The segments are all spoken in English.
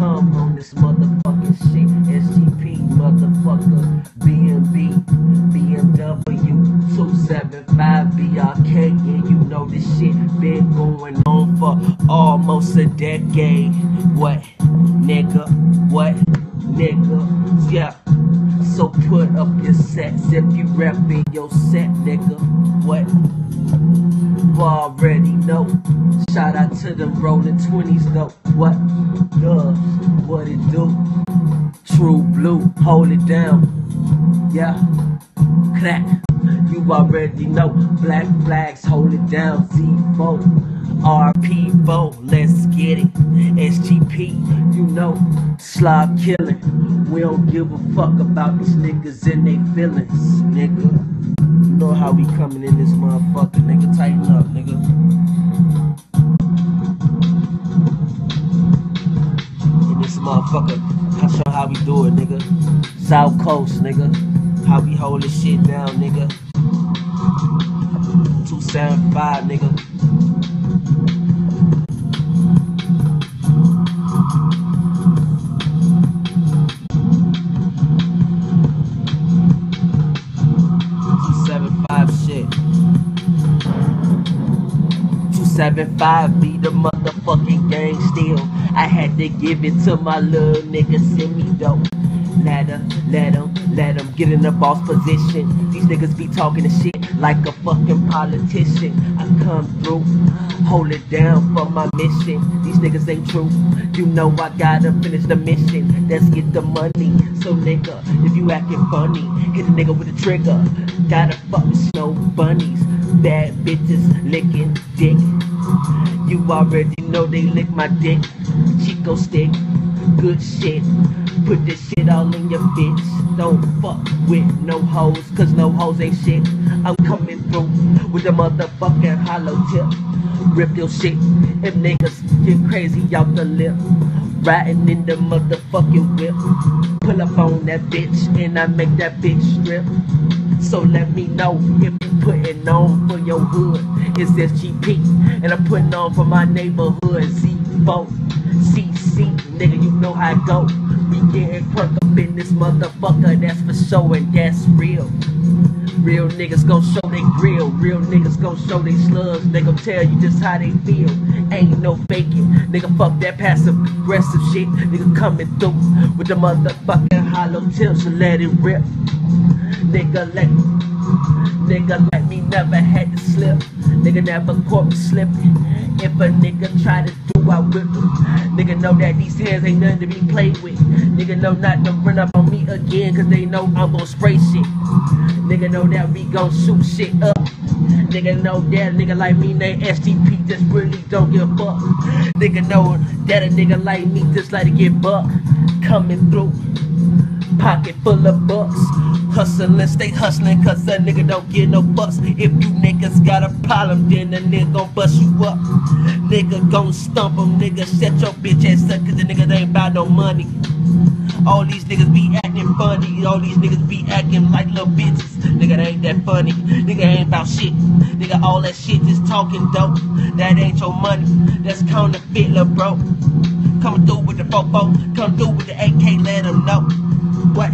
come on this motherfucking shit. SGP, motherfucker, BMB, BMW, 275 BRK. And you know this shit been going on for almost a decade. What, nigga? What, nigga? Yeah. So put up your sets if you reppin' your set, nigga. What? You already know. Shout out to them rolling 20s though. What? What it do? True blue, hold it down. Yeah. Crack. You already know. Black flags, hold it down. Z4. RP4, let's get it. SGP, you know, slob killing. We don't give a fuck about these niggas and they feelings, nigga. You know how we coming in this motherfucker, nigga. Tighten up, nigga. In this motherfucker, I'll show how we do it, nigga. South Coast, nigga. How we hold this shit down, nigga. 275, nigga. Shit. 275 be the motherfucking gang still. I had to give it to my little nigga, send me dope. Let him get in the boss position. These niggas be talking the shit like a fucking politician. I come through, hold it down for my mission. These niggas ain't true. You know I gotta finish the mission. Let's get the money. So nigga, if you acting funny, hit a nigga with a trigger. Gotta fuck with snow bunnies, bad bitches licking dick. You already know they lick my dick. Chico stick, good shit. Put this shit all in your bitch. Don't fuck with no hoes, cause no hoes ain't shit. I'm coming through with the motherfucking hollow tip. Rip your shit if niggas get crazy out the lip. Riding in the motherfucking whip. Pull up on that bitch and I make that bitch strip. So let me know if you putting on for your hood. It's SGP and I'm putting on for my neighborhood. Z4, CC, nigga, you know how it go. We getting perked up in this motherfucker, that's for sure and that's real. Real niggas gon' show they grill. Real niggas gon' show they slugs. They gon' tell you just how they feel. Ain't no faking. Nigga, fuck that passive aggressive shit. Nigga coming through with the motherfucking hollow tips and let it rip. Nigga let me never had to slip. Nigga never caught me slipping. If a nigga try to do, I whip him. Nigga know that these hands ain't nothing to be played with. Nigga know not to run up on me again, cause they know I'm gon' spray shit. Nigga know that we gon' shoot shit up. Nigga know that a nigga like me named STP just really don't give a fuck. Nigga know that a nigga like me just like to get buck. Coming through, pocket full of bucks. Hustling, stay hustling, cause a nigga don't get no bucks. If you niggas got a problem, then a nigga gon' bust you up. Nigga gon' stump em, nigga, shut your bitch ass up, cause the niggas ain't about no money. All these niggas be acting funny, all these niggas be acting like little bitches. Nigga, that ain't that funny, nigga ain't about shit. Nigga, all that shit just talking dope. That ain't your money, that's counterfeit, lil' bro. Coming through with the fofo, come through with the AK, let them know. What?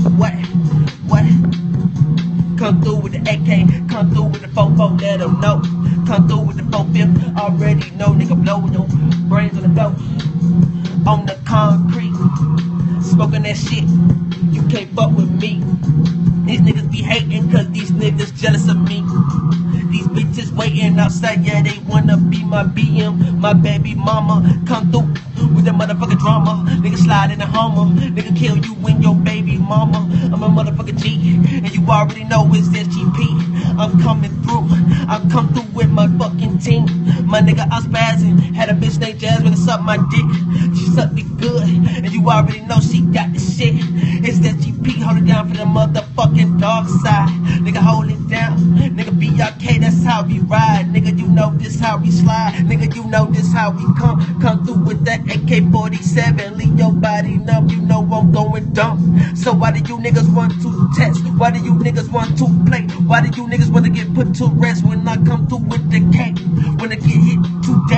Come through with the AK, come through with the fofo, let them know. Come through with the 4-5, already know, nigga, blow your brains on the dope. On the concrete, smoking that shit, you can't fuck with me. These niggas be hating cause these niggas jealous of me. These bitches waiting outside, yeah, they wanna be my BM, my baby mama. Come through with the motherfucking drama. Nigga slide in the Hummer, nigga kill you and your baby mama. I'm a motherfucking G, and you already know it's SGP. I'm coming through, I come through with my fucking team. My nigga, I'm spazzing, had a bitch named Jasmine to suck my dick. She sucked me good, and you already know she got the shit. It's SGP, hold it down for the motherfucking dark side. Nigga, hold it down, nigga, BRK, that's how we ride. Nigga, you know this how we slide. Nigga, you know this how we come through with that AK-47. Leave your body numb, you know I'm going dumb. So why do you niggas want to test? Why do you niggas want to play? Why do you niggas want to get put to rest when I come through with the K? When I get hit today,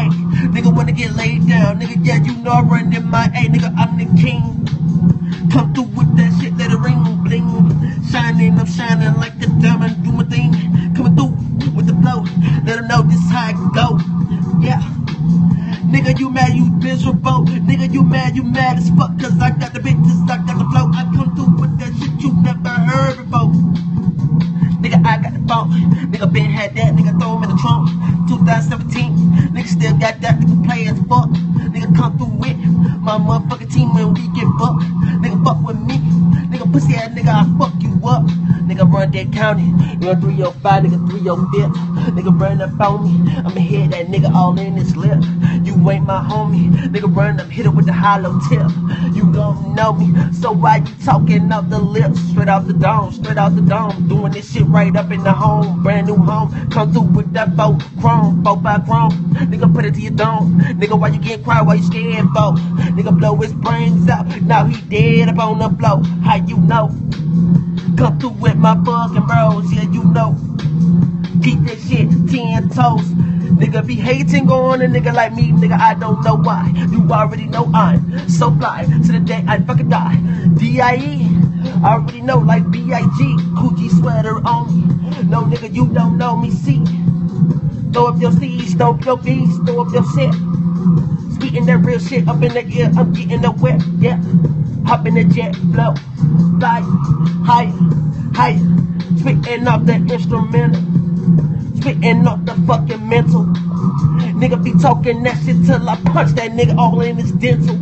Nigga wanna get laid down, nigga, yeah, you know I run in my A, nigga, I'm the king. Come through with that shit, let it ring, bling. Shining, I'm shining like a diamond, do my thing. Coming through with the flow, let them know this how it go. Yeah. Nigga, you mad, you miserable. Nigga, you mad as fuck, cause I got the bitches, I got the flow. I come through with that shit you never heard before. Nigga, I got the phone. Nigga, been had that, nigga, throw him in the trunk. 2017, nigga, still got that, nigga, play as fuck. Nigga, come through with my motherfucking team when we get fucked. Nigga, fuck with me. Nigga, pussy ass nigga, I fuck you up. Nigga, run that county. Nigga, 305, nigga, 305. Nigga, run up on me. I'ma hit that nigga all in his lip. You ain't my homie. Nigga, run up, hit it with the hollow tip. You don't know me, so why you talking off the lips? Straight off the dome, straight off the dome. Doing this shit right up in the home. Brand new home. Come through with that 4 chrome, 4 by chrome. Nigga, put it to your dome. Nigga, why you getting quiet? Why you scared, for? Nigga, blow his brains out. Now he dead up on the floor. How you know? Come through with my fucking bros, yeah, you know. Keep that shit 10 toes. Nigga be hating on a nigga like me, nigga, I don't know why. You already know I'm so fly to the day I fucking die. D.I.E. I already know like B.I.G. Coochie sweater on me. No nigga, you don't know me, see. Throw up your C's, throw up your B's, throw up your shit. Spitting that real shit up in the air, I'm getting the wet, yeah. Hop in the jet, blow, fly, higher, higher. Spitting off the instrumental, spitting off the fucking mental. Nigga be talking that shit till I punch that nigga all in his dental.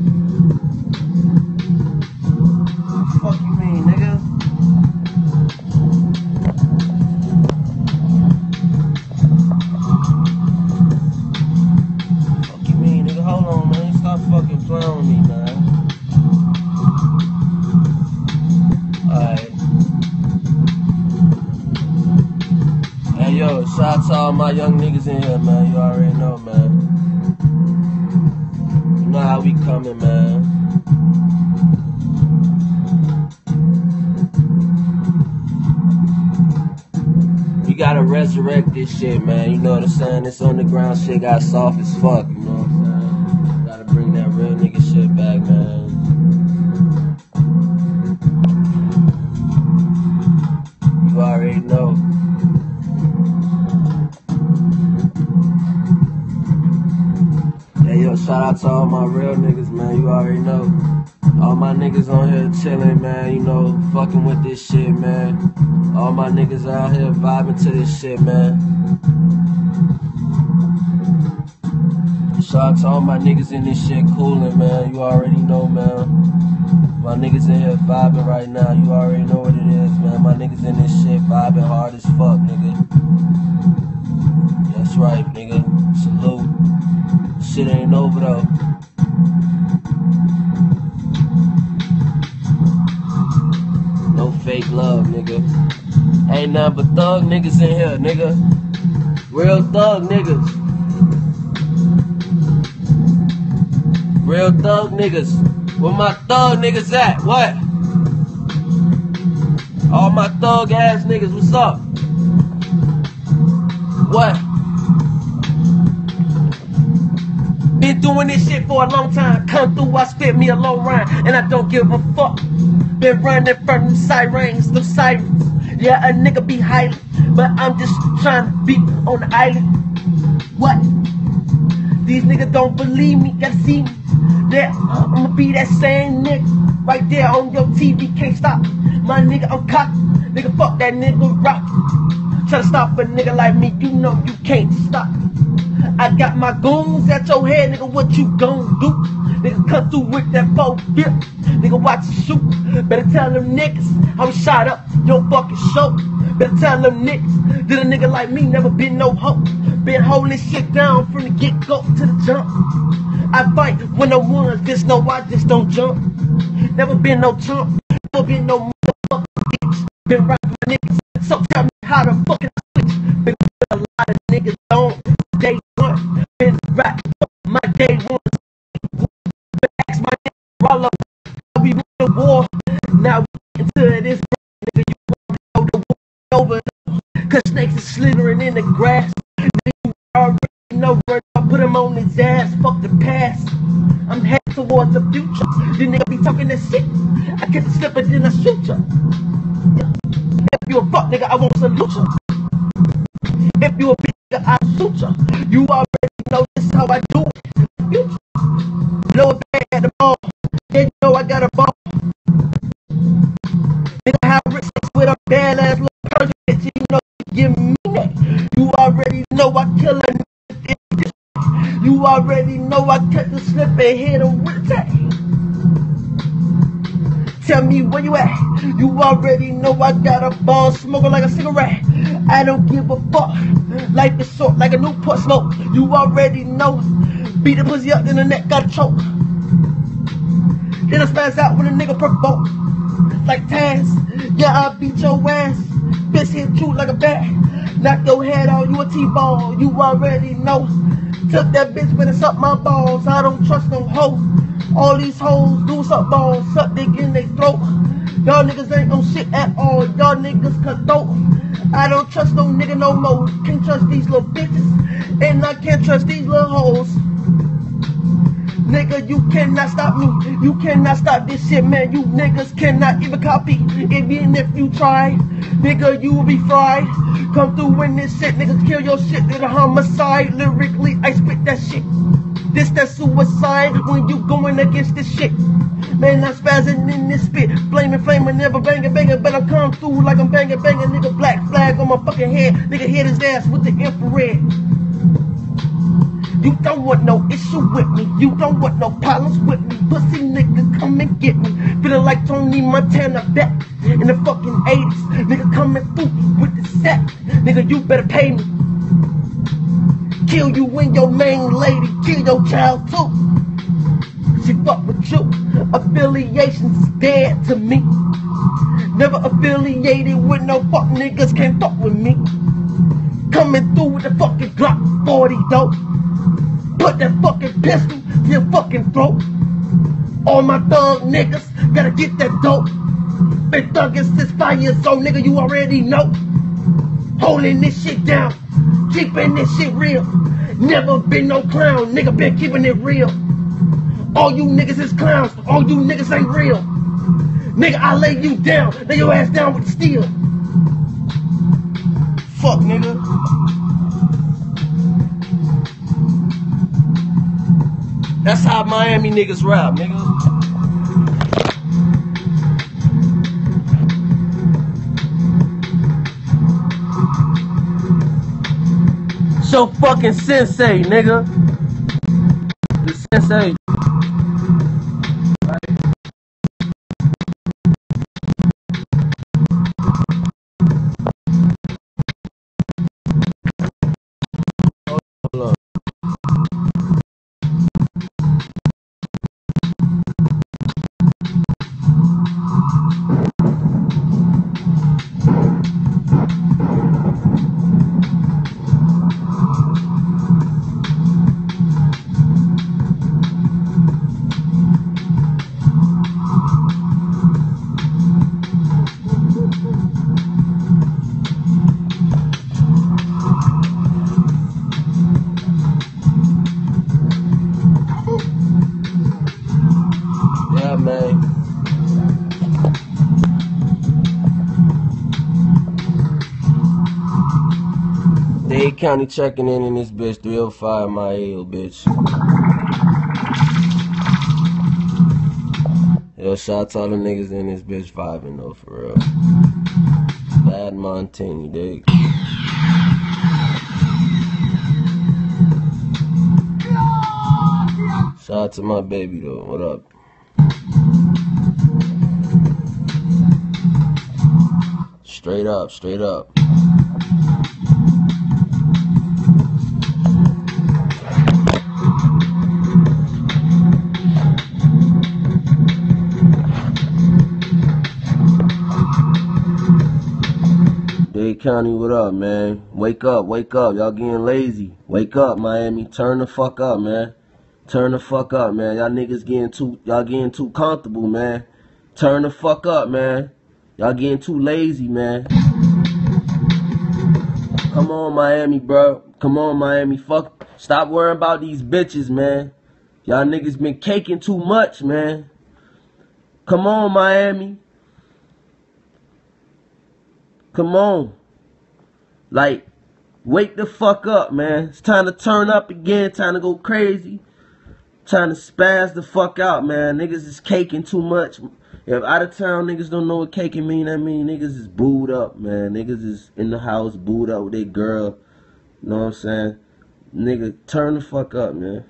Fuck you mean, nigga? Fuck you mean, nigga? Hold on, man. Stop fucking playing with me, man. Alright. Hey yo, shout out to all my young niggas in here, man. You already know, man. You know how we coming, man. We gotta resurrect this shit, man. You know what I'm saying? This underground shit got soft as fuck, you know what I'm saying? Gotta bring that real nigga shit back, man. You already know. Hey yo, shout out to all my real niggas, man. You already know. All my niggas on here chilling, man. You know, fucking with this shit, man. All my niggas out here vibing to this shit, man. Shout out to all my niggas in this shit cooling, man. You already know, man. My niggas in here vibing right now. You already know what it is, man. My niggas in this shit vibing hard as fuck, nigga. That's right, nigga. Salute. Shit ain't over though. No fake love, nigga. Ain't nothing but thug niggas in here, nigga. Real thug niggas. Real thug niggas. Where my thug niggas at? What? All my thug ass niggas, what's up? What? Been doing this shit for a long time. Come through, I spit me a long rhyme, and I don't give a fuck. Been running from them sirens, them sirens. Yeah, a nigga be hiding, but I'm just trying to be on the island. What? These niggas don't believe me, gotta see me. Yeah, I'ma be that same nigga right there on your TV, can't stop. My nigga, I'm cocky. Nigga, fuck that nigga rock. Try to stop a nigga like me, you know you can't stop. I got my goons at your head, nigga, what you gon' do? Nigga, come through with that 4-grip. Nigga, watch it shoot. Better tell them niggas I was shot up your fucking show. Better tell them niggas that a nigga like me never been no hoe. Been holding shit down from the get-go to the jump. I fight when I won, just know I just don't jump. Never been no chump, never been no motherfucking bitch. Been right with my niggas, so tell me how the fuck I switch. Been with a lot of niggas on day one. Been right my day one. Been ask my nigga roll up. We win the war. Now we into this nigga, you want to go the war over. Cause snakes are slithering in the grass. You already know where I put him on his ass. past. I'm headed towards the future. These niggas be talking that shit. I get the slipper, then I shoot ya. If you a fuck nigga, I won't salute ya. If you a bitch nigga, I'll shoot ya. You already know this is how I do it. Future. Blow it back at the ball. Then you know I got a ball. Nigga, how rich with a bad ass little person, bitch, you know you give me that. You already know I kill a nigga. You already know I cut the slip and hit him with that. Tell me where you at. You already know I got a ball smoking like a cigarette. I don't give a fuck. Life is short like a Newport smoke. You already know. Beat the pussy up in the neck, got choke. Then I spaz out when a nigga provoke. Like Taz, yeah, I beat your ass. Bitch hit you like a bat. Knock your head off, you a T-ball. You already know. Took that bitch when it sucked my balls. I don't trust no hoe. All these hoes do suck balls, suck dick in their throat. Y'all niggas ain't on shit at all. Y'all niggas cutthroat. I don't trust no nigga no more. Can't trust these little bitches, and I can't trust these little hoes. Nigga, you cannot stop me. You cannot stop this shit, man. You niggas cannot even copy. Even if you try, nigga, you will be fried. Come through in this shit, niggas kill your shit. It's a homicide. Lyrically, I spit that shit. This that suicide when you going against this shit. Man, I'm spazzing in this spit. Flaming, never banging, but I come through like I'm banging, nigga. Black flag on my fucking head. Nigga hit his ass with the infrared. You don't want no issue with me. You don't want no problems with me. Pussy nigga, come and get me. Feeling like Tony Montana back in the fucking 80s. Nigga coming through with the set. Nigga, you better pay me. Kill you and your main lady. Kill your child too. She fuck with you. Affiliations is dead to me. Never affiliated with no fuck niggas. Can't fuck with me. Coming through with the fucking Glock 40 dope. Put that fucking pistol to your fucking throat. All my thug niggas gotta get that dope. Been thugging since 5 years old, nigga, you already know. Holding this shit down, keeping this shit real. Never been no clown, nigga, been keeping it real. All you niggas is clowns, all you niggas ain't real. Nigga, I lay you down, lay your ass down with the steel. Fuck, nigga. That's how Miami niggas rap, nigga. So fucking sensei, nigga. The sensei. Hold up. Yeah, man. Dade County checking in this bitch. 305 my hill, bitch. Yo, shout out to all the niggas in this bitch vibing though, for real. Bad Montini, dig. Shout out to my baby though. What up? Straight up, straight up. Dade County, what up, man? Wake up, wake up. Y'all getting lazy. Wake up, Miami. Turn the fuck up, man. Turn the fuck up, man. Y'all niggas getting too comfortable, man. Turn the fuck up, man. Y'all getting too lazy, man. Come on, Miami, bro. Come on, Miami. Fuck. Stop worrying about these bitches, man. Y'all niggas been caking too much, man. Come on, Miami. Come on. Like, wake the fuck up, man. It's time to turn up again. Time to go crazy. Time to spaz the fuck out, man. Niggas is caking too much. If out of town niggas don't know what caking mean, that mean niggas is booed up, man. Niggas is in the house booed up with their girl. You know what I'm saying? Nigga, turn the fuck up, man.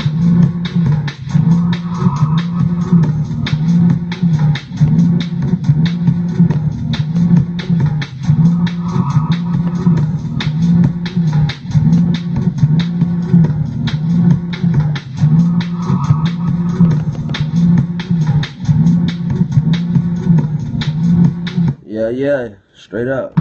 Yeah, straight up.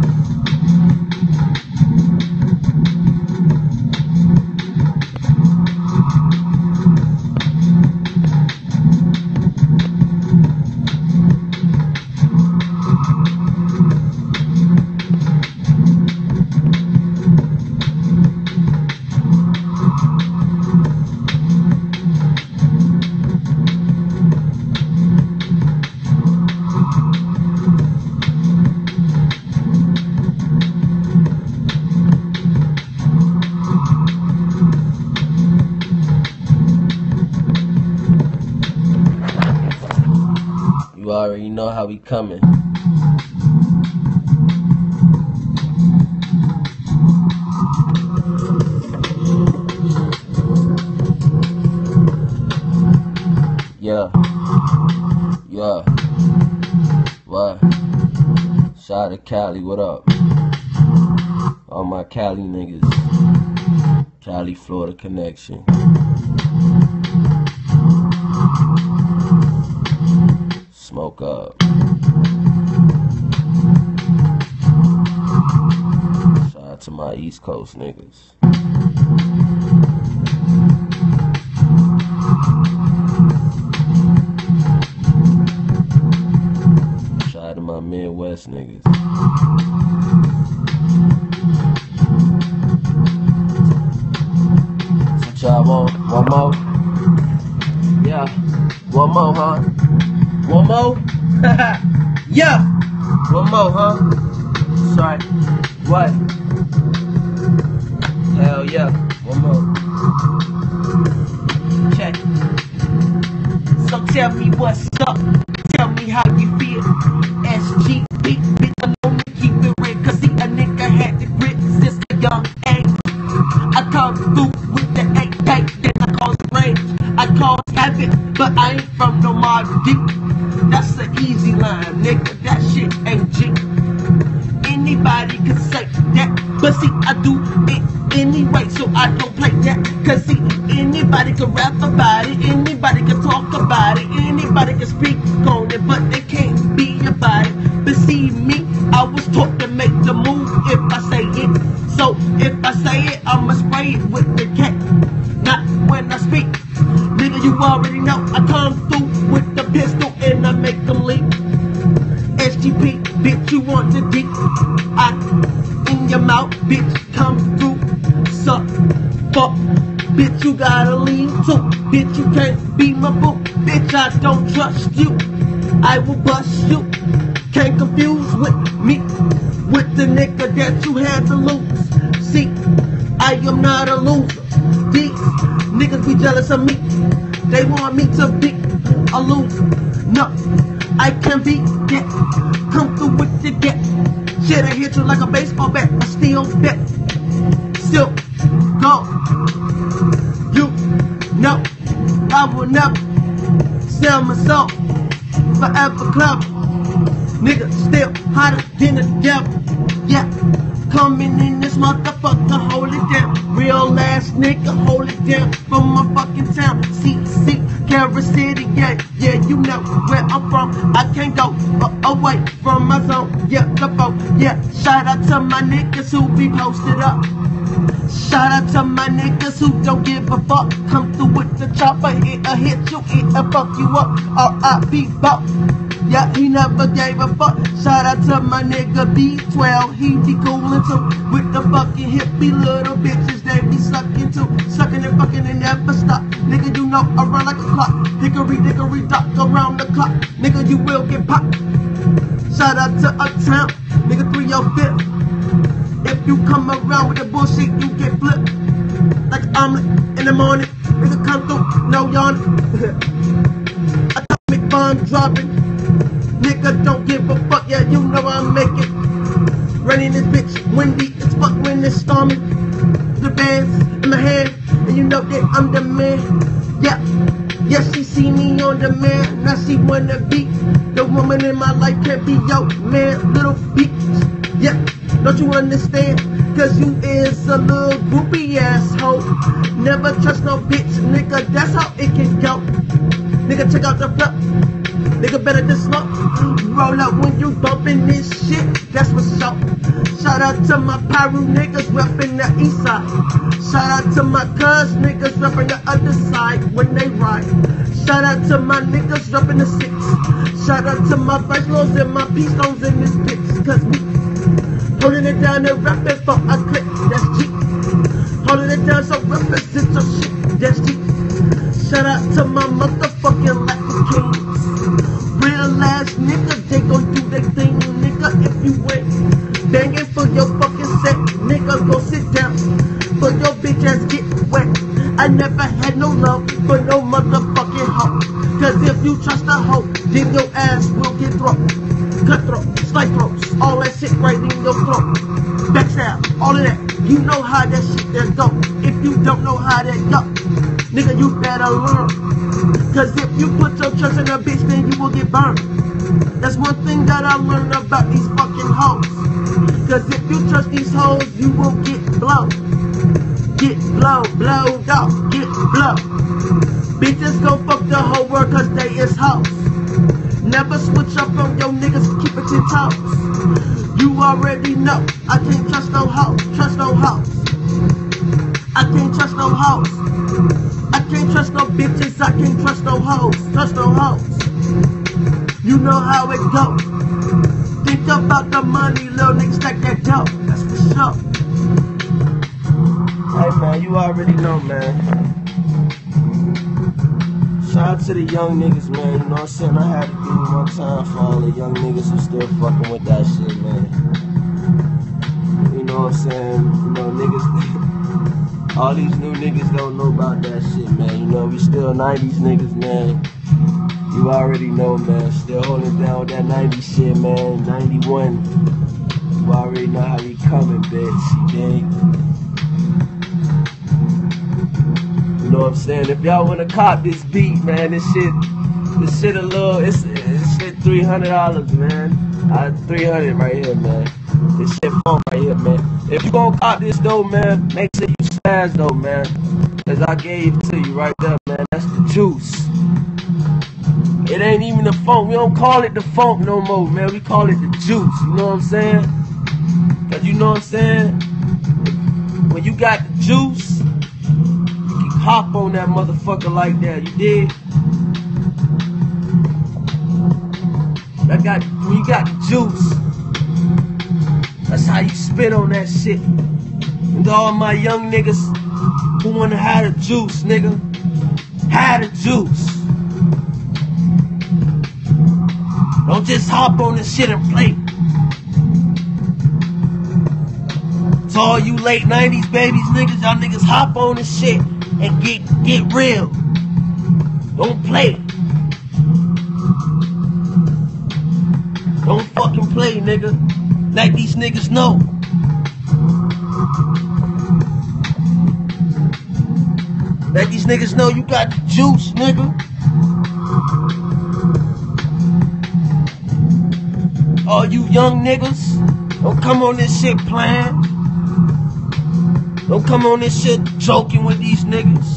You already know how we coming. Yeah. What? Shout out to Cali, what up? All my Cali niggas. Cali, Florida connection. Smoke up. Shout out to my East Coast niggas. Shout out to my Midwest niggas. What y'all want? One more? Yeah. One more, huh? One more? Yeah! One more, huh? Sorry. What? Hell yeah. One more. Check. So tell me what's up. Tell me how you feel. SGB, bitch, I know me keep it real. Cause see, a nigga had the grit since a young age. I come through with the AK, then I cause rage. I cause havoc, but I ain't from no Mardi. That's an easy line, nigga, that shit ain't G. Anybody can say that, but see, I do it anyway, so I don't play that. Cause see, anybody can rap about it, anybody can talk about it, anybody can speak on it, but they can't be about it. But see me, I was taught to make the move if I say it. So if I say it, I'ma spray it with the cat, not when I speak. Nigga, you already know I come through with the pistol and I make them leap. SGP, bitch, you want the dick? I in your mouth, bitch, come through. Suck, fuck, bitch, you gotta leave too. Bitch, you can't be my boo. Bitch, I don't trust you. I will bust you. Can't confuse with me, with the nigga that you had to lose. See, I am not a loser. These niggas be jealous of me. They want me to be a loser. No, I can be that. Come through with the get. Shit, I hit you like a baseball bat. I still bet. Still go. You know I will never sell my soul. Forever club. Nigga still hotter than the devil. Yeah. Coming in this motherfucker, hold it down. Real ass nigga, hold it down. From my fucking town, CC, Carver City, yeah, you know where I'm from. I can't go away from my zone, yeah, the boat, yeah. Shout out to my niggas who be posted up. Shout out to my niggas who don't give a fuck. Come through with the chopper, it'll hit you, it'll fuck you up. R.I.P. Buck. Yeah, he never gave a fuck. Shout out to my nigga B12. He be coolin' too. With the fucking hippie little bitches they be sucking too. Sucking and fucking and never stop. Nigga, you know I run like a clock. Hickory dickory dock around the clock. Nigga, you will get popped. Shout out to Uptown, nigga 305. If you come around with the bullshit, you get flipped. Like an omelet in the morning. Nigga come through, no yawning. Atomic bomb dropping. Nigga don't give a fuck, yeah, you know I make it. Raining this bitch, windy as fuck when it's storming. The bands in my hand, and you know that I'm the man. Yeah, yeah, she see me on the man. Now she wanna be the woman in my life, can't be your man, little bitch. Yeah, don't you understand? Cause you is a little groupie asshole. Never trust no bitch, nigga, that's how it can go. Nigga, check out the flip. Nigga, better just smoke. Roll up when you bumpin' this shit, that's what's up. Shout out to my Pyro niggas reppin' the east side. Shout out to my cuz niggas reppin' the other side when they ride. Shout out to my niggas reppin' the six. Shout out to my vice lords and my peace stones in this bitch. Cause we holding it down and rapping for a click, that's G. Holding it down so represent your shit, that's G. Shout out to my motherfucking Latin kings. Real ass niggas, they gon' do their thing, nigga. If you ain't banging for your fucking set, nigga, go sit down. For your bitch ass get wet. I never had no love for no motherfucking hoe. Cause if you trust a hoe, then your ass will get thrown. Cutthroat, slice throats, all that shit right in your throat. Backstab, all of that, you know how that shit there go. If you don't know how that go, nigga, you better learn. Cause if you put your trust in a bitch, then you will get burned. That's one thing that I learned about these fucking hoes. Cause if you trust these hoes, you will get blown. Get blown, blowed off, get blown. Bitches gon' fuck the whole world cause they is hoes. Never switch up on your niggas, keep it 10 toes. You already know, I can't trust no hoes, trust no hoes. I can't trust no hoes. I can't trust no bitches, I can't trust no hoes, trust no hoes. You know how it go. Think about the money, little niggas stack that dough, that's for sure. Hey man, you already know, man. Shout out to the young niggas, man, you know what I'm saying? I had to do it one time for all the young niggas who still fucking with that shit, man. You know what I'm saying? You know, niggas, all these new niggas don't know about that shit, man. You know, we still 90s niggas, man. You already know, man. Still holding down with that 90s shit, man. 91. You already know how we coming, bitch. You dig? You know what I'm saying? If y'all wanna cop this beat, man, this shit a little, it's shit $300, man. 300 right here, man. This shit fun right here, man. If you gon' cop this though, man, make sure you spaz though, man. Cause I gave it to you right there, man. That's the juice. It ain't even the funk. We don't call it the funk no more, man. We call it the juice. You know what I'm saying? Cause you know what I'm saying? When you got the juice, hop on that motherfucker like that, you dig? When you got the juice, that's how you spit on that shit. And to all my young niggas who wanna have the juice, nigga, have the juice. Don't just hop on this shit and play. To all you late 90s babies, niggas, y'all niggas hop on this shit and get real. Don't play. Don't fucking play, nigga. Let these niggas know. Let these niggas know you got the juice, nigga. All you young niggas, don't come on this shit playing. Don't come on this shit joking with these niggas.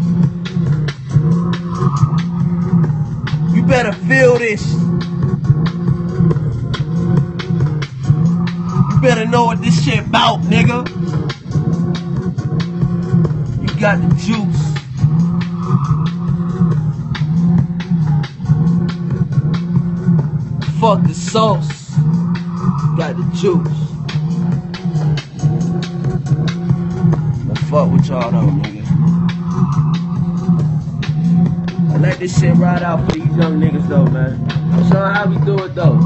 You better feel this. You better know what this shit about, nigga. You got the juice. Fuck the sauce. You got the juice. Fuck with y'all though, nigga. Let this shit ride out for these young niggas though, man. I'm showing how we do it though.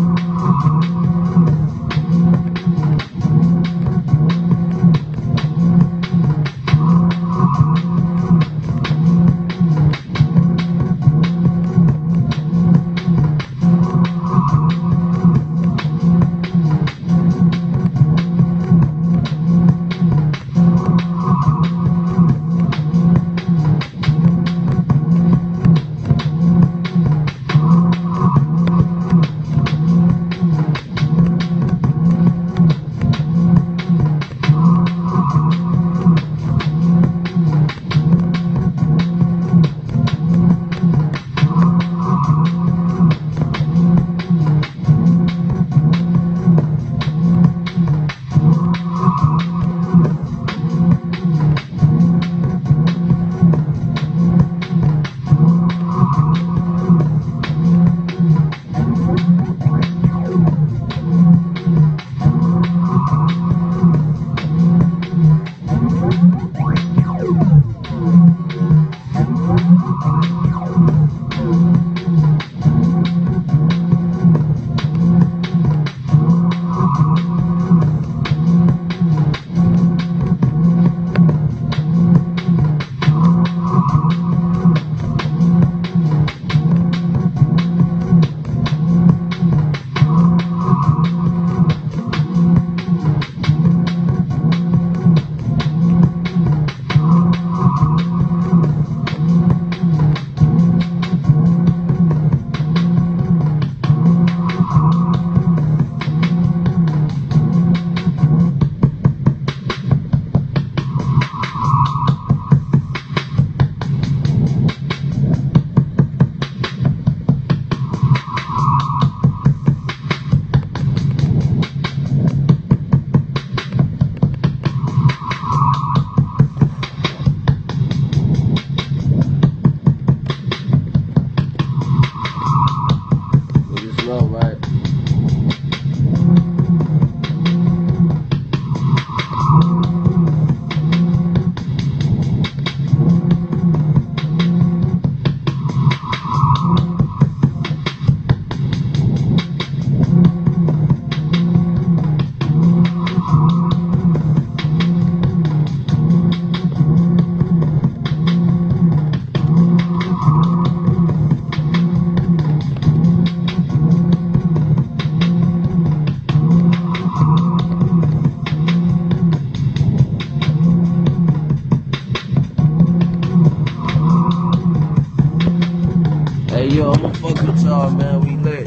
Hey yo, I'ma fuck with y'all, man. We lit.